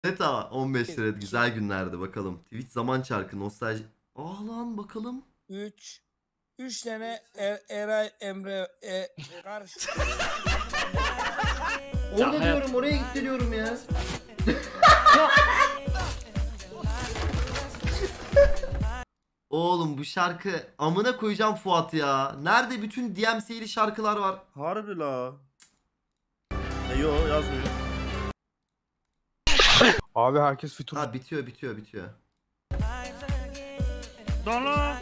Evet ama 15 lira güzel günlerdi bakalım. Twitch zaman çarkı nostalji. Lan bakalım. 3 tane Eray Emre karşı. Orada diyorum oraya gitti diyorum ya. Oğlum bu şarkı amına koyacağım Fuat ya. Nerede bütün DMC'li şarkılar var? Harbi la. Yo yazmıyor. Abi herkes fütur. Ha bitiyor. Donu.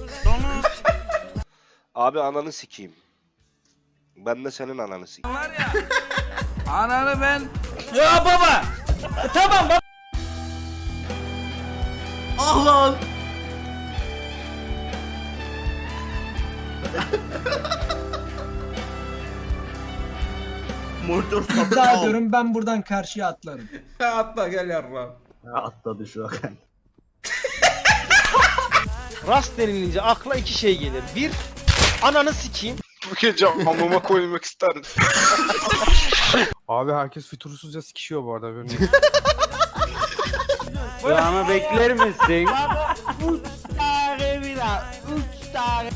Abi ananı sikeyim. Ben de senin ananı sikeyim. Var ya. Ananı ben. Ya baba. Tamam baba. Ah lan. Monitör İddia sapı ediyorum ben buradan karşıya atlarım. Atla gel yarram. Atladı şu an. Rast denilince akla iki şey gelir. Bir, ananı sikeyim. Bu gece hamama koymak ister misin? Abi herkes fütursuzca sikişiyor bu arada. Ama bekler misin? Üç tane bir daha. 3 tane.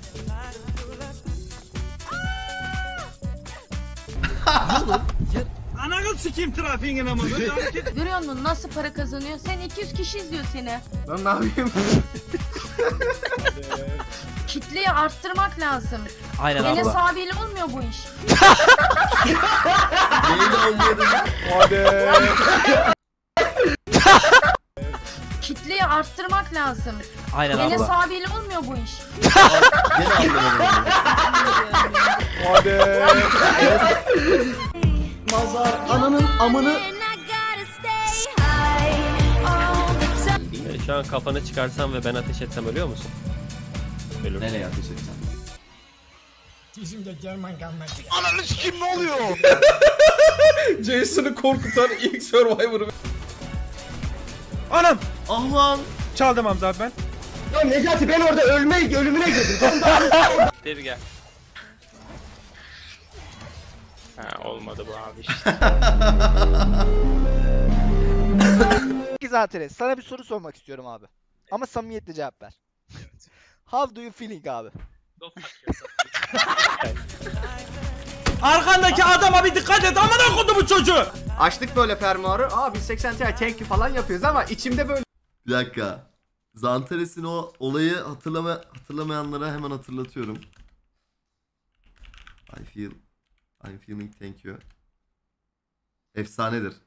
Ananı sikeyim trafiğin ama. Görüyor musun nasıl para kazanıyor? Sen 200 kişi izliyor seni. Ben ne yapayım? Kitleyi arttırmak lazım. Aynen Enes abiyle olmuyor bu iş. Neyle olmuyor? Hadi. Kitleyi arttırmak lazım. Aynen Enes abiyle olmuyor bu iş. Gene anlamadım. Hadi. Mazhar ananın amını. Şu an kafanı çıkarsam ve ben ateş etsem ölüyor musun? Ölürüm. Nereye ateş edeceğim? Dizimde German kalmadı. Ananı sikeyim ne oluyor? Jason'ı korkutan ilk Survivor'ı. Anam! Ah lan. Çaldım Hamza abi ben. Ya Necati ben orada ölümüne girdim. Gel gel. Ha olmadı bu abi işte. Zaten sana bir soru sormak istiyorum abi. Ama samimiyetle cevap ver. How do you feeling abi? Arkandaki adama bir dikkat et amına koydu bu çocuğu. Açtık böyle fermuarı. Abi 80 TL thank you falan yapıyoruz ama içimde böyle. Bir dakika. Zantares'in o olayı hatırlamayanlara hemen hatırlatıyorum. I'm feeling thank you. Efsanedir.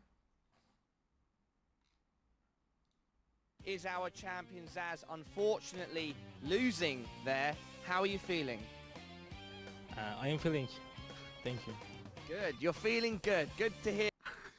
Is our champion Zaz unfortunately losing there? How are you feeling? I am feeling. Thank you. Good. You're feeling good. Good to hear.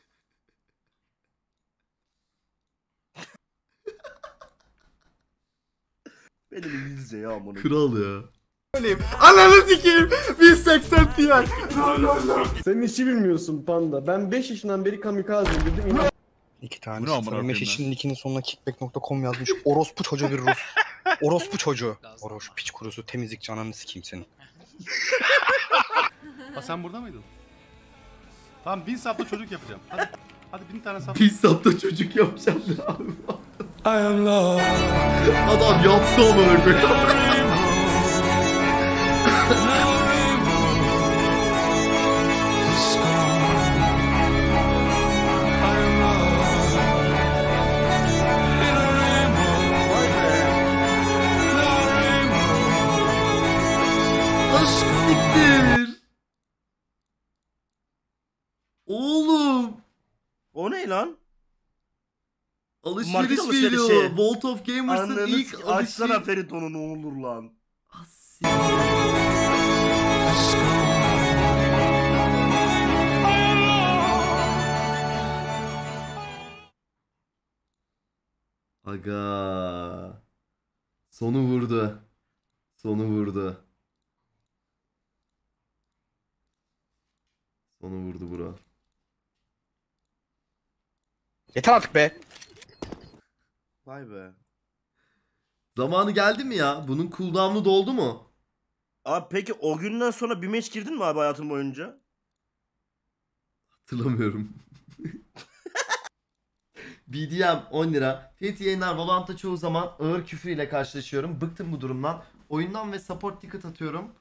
Benim izle ya amına. Kral ya. Ananı sikeyim. 180 Ti. Sen işi bilmiyorsun panda. Ben 5 yaşından beri kamikazeyim dedim. İki tane 05 için nickinin sonuna kickback.com yazmış. Orospu çocuğu bir Rus. Orospu çocuğu. Orospu piç kurusu temizlikçi ananı sikeyim senin. Sen burada mıydın? Tamam 1000 sapta çocuk yapacağım. Hadi 1000 tane sap. Pis sapta çocuk yapacağım ya abi. Adam yaptı ama öyle. Siktir. Oğlum. O ne lan? Alışveriş Market geliyor. alışverişi. Vault of Gamers'ın Ananı ilk açsana alışveriş. Ferit onu ne olur lan. Aga. Sonu vurdu. Sonu vurdu. Sonu vurdu bro. Yeter artık be. Vay be. Zamanı geldi mi ya? Bunun cooldown'u doldu mu? Abi peki o günden sonra bir maç girdin mi abi hayatın boyunca? Hatırlamıyorum. BDM 10 lira. Fiyat yayınlar Valorant'ta çoğu zaman ağır küfür ile karşılaşıyorum. Bıktım bu durumdan. Oyundan ve support ticket atıyorum.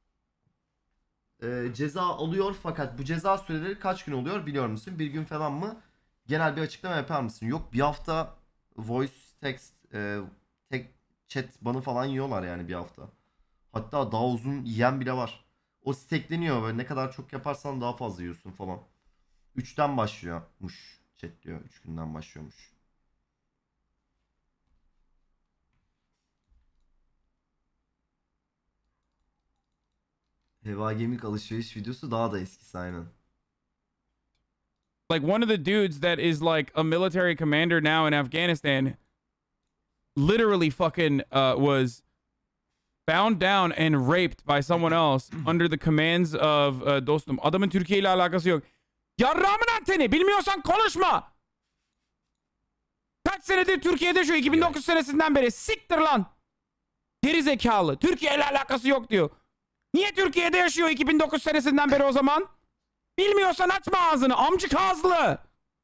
Ceza alıyor fakat bu ceza süreleri kaç gün oluyor biliyor musun? Bir gün falan mı? Genel bir açıklama yapar mısın? Yok, bir hafta voice text tek chat banı falan yiyorlar yani bir hafta. Hatta daha uzun yiyen bile var. O stackleniyor böyle, ne kadar çok yaparsan daha fazla yiyorsun falan. 3'ten başlıyormuş chat diyor. 3 günden başlıyormuş. Heva Gemik alışveriş videosu daha da eskisi aynen. Like one of the dudes that is like a military commander now in Afghanistan literally fucking was bound down and raped by someone else under the commands of dostum. Adamın Türkiye ile alakası yok. Yarrağımın anteni, bilmiyorsan konuşma. Kaç senedir Türkiye'de şu 2009 senesinden beri siktir lan. Geri zekalı. Türkiye ile alakası yok diyor. Niye Türkiye'de yaşıyor 2009 senesinden beri o zaman? Bilmiyorsan açma ağzını amcık ağızlı.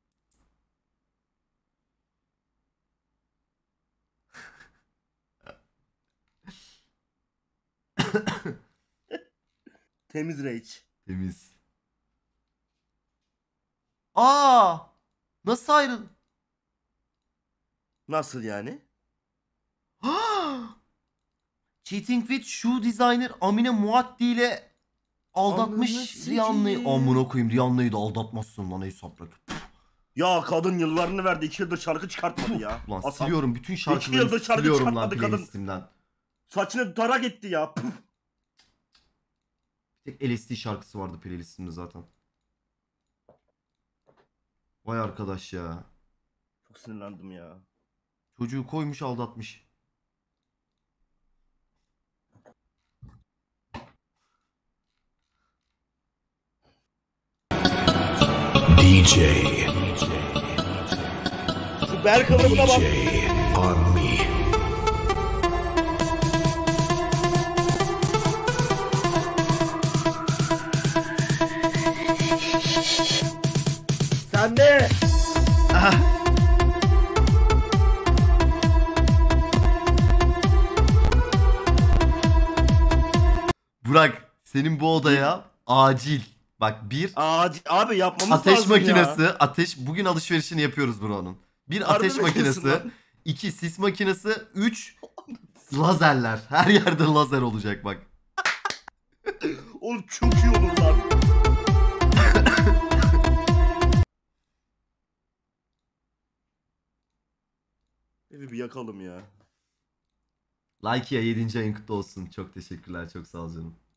Temiz rage. Temiz. Aa! Nasıl ayrıl? Nasıl yani? Cheating with Shoe Designer Amine Muaddi ile aldatmış Ananı Rihanna'yı. sikeyim. Amına koyayım, Rihanna'yı da aldatmazsın lan, ey saprak. Ya kadın yıllarını verdi. 2 yıldır şarkı çıkartmadı ya. Ulan Hasan. siliyorum bütün yıldır şarkılarını, şarkı siliyorum lan çıkartmadı kadın. playlistimden. Saçını tarak etti ya. Püf. Bir tek LSD şarkısı vardı playlistimde zaten. Vay arkadaş ya. Çok sinirlendim ya. Çocuğu koymuş aldatmış. DJ. Şu bel kıvrımına bak. On me. Sen de. Burak, senin bu odaya acil. Bak bir Abi yapmamız ateş lazım makinesi, ya. ateş, bugün alışverişini yapıyoruz buranın. Bir Harbi ateş mi diyorsun makinesi, lan? 2 sis makinesi, 3 lazerler. Her yerde lazer olacak bak. Oğlum çok iyi olur lan. Evi bir yakalım ya. Like ya 7. ayın kutlu olsun. Çok teşekkürler. Çok sağ ol canım.